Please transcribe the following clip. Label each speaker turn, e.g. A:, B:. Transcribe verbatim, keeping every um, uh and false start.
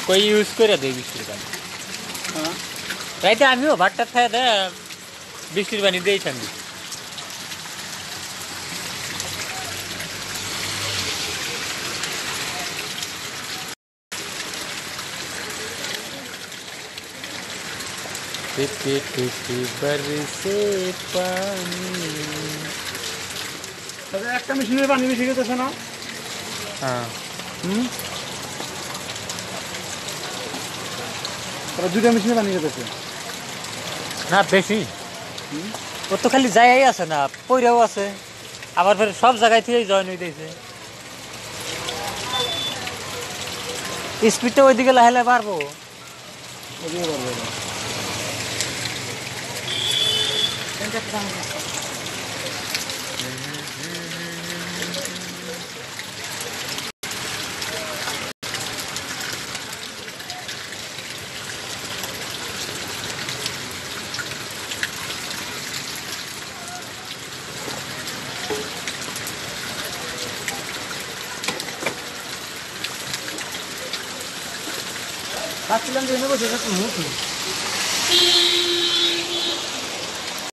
A: कोई यूज করে দেয় বৃষ্টির পানি। হ্যাঁ রাইতে আমিও ভাতটা খাই দে বৃষ্টির পানি দিয়েই ঠান্ডি। टिपी टिपी बरसे पानी।
B: তবে একটা মেশিনের পানি বেশি গেছে না?
A: হ্যাঁ
B: হুম তবে দুইটা মেশিনে পানি গেছে
A: না বেশি। ও তো খালি যাই আছে না পইরাও আছে আবার ফের সব জায়গায় থেকেই জয়েন হইতেছে। স্পিডটা ওইদিকে লাহে লাহে বাড়বো।
B: ওদিকে পারবে না। ভাবছিলাম যে এনে বসে থাকতে মুখ